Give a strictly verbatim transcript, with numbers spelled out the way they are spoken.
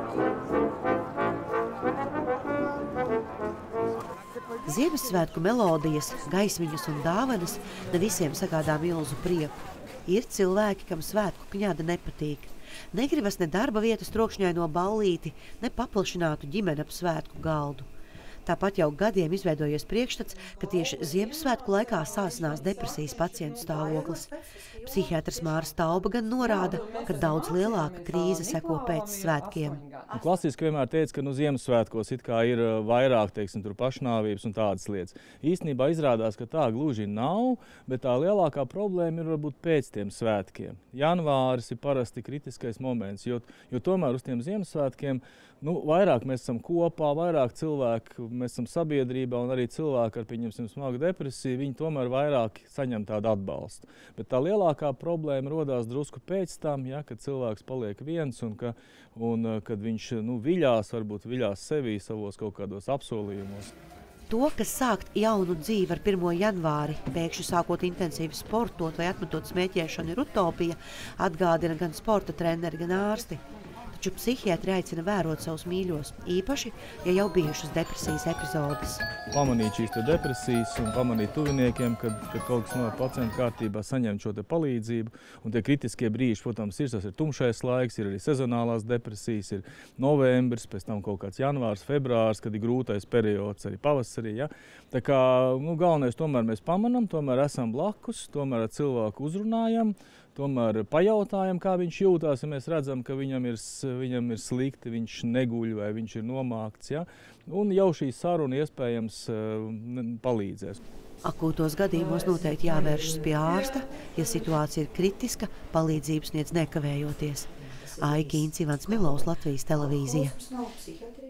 Ziemassvētku melodijas, gaismiņas un dāvanas ne visiem sagādā milzu prieku. Ir cilvēki, kam svētku kņada nepatīk. Negribas ne darba vietas trokšņaino ballīti, ne paplašinātu ģimeni ap svētku galdu. Tāpat jau gadiem izveidojies priekšstats, ka tieši Ziemassvētku laikā sāsinās depresijas pacientu stāvoklis. Psihiatrs Māris Tauba gan norāda, ka daudz lielāka krīze seko pēc svētkiem. Klasiski vienmēr teica, ka nu, Ziemassvētkos it kā ir vairāk, teiksim, tur pašnāvības un tādas lietas. Īstenībā izrādās, ka tā gluži nav, bet tā lielākā problēma ir varbūt pēc tiem svētkiem. Janvāris ir parasti kritiskais moments, jo, jo tomēr uz tiem Ziemassvētkiem nu, vairāk mēs esam kopā, vairāk cilvēku, mēs esam sabiedrībā un arī cilvēki ar, pieņemsim, smagu depresiju, viņi tomēr vairāk saņem tādu atbalstu. Bet tā lielākā problēma rodās drusku pēc tam, ja, kad cilvēks paliek viens un, ka, un kad viņš nu, viļās, varbūt viļās sevī savos kaut kādos apsolījumos. To, kas sākt jaunu dzīvi ar pirmo janvāri, pēkšņi sākot intensīvi sportot vai atmetot smēķēšanu ir utopija, atgādina gan sporta treneri, gan ārsti. Taču psihiatri aicina vērot savus mīļos, īpaši, ja jau bijušas depresijas epizodes. Pamanīt šīs te depresijas un pamanīt tuviniekiem, kad, kad kaut kas no pacientu kārtībā saņem šo te palīdzību. Un tie kritiskie brīži, protams, ir, tas ir tumšais laiks, ir arī sezonālās depresijas, ir novembris, pēc tam kaut kāds janvārs, februārs, kad ir grūtais periods, arī pavasarī. Ja? Tā kā nu, galvenais tomēr mēs pamanam, tomēr esam blakus, tomēr ar cilvēku uzrunājam, tomēr pajautājam, kā viņš jūtās, ja mēs redzam, ka viņam ir, viņam ir slikti, viņš neguļ vai viņš ir nomākts. Ja? Un jau šī saruna iespējams palīdzēs. Akūtos gadījumos noteikti jāvēršas pie ārsta, ja situācija ir kritiska, palīdzību sniedz nekavējoties. Aija Kīns, Ivans Milovs, Latvijas televīzija.